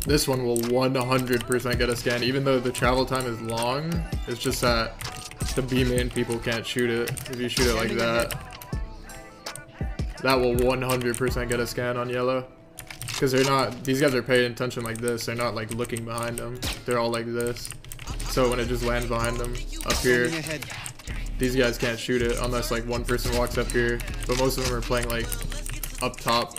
This one will 100% get a scan, even though the travel time is long. It's just that the B main people can't shoot it. If you shoot it like that, that will 100% get a scan on yellow. Because they're not, these guys are paying attention like this. They're not like looking behind them. They're all like this. So when it just lands behind them up here, these guys can't shoot it unless like one person walks up here. But most of them are playing like up top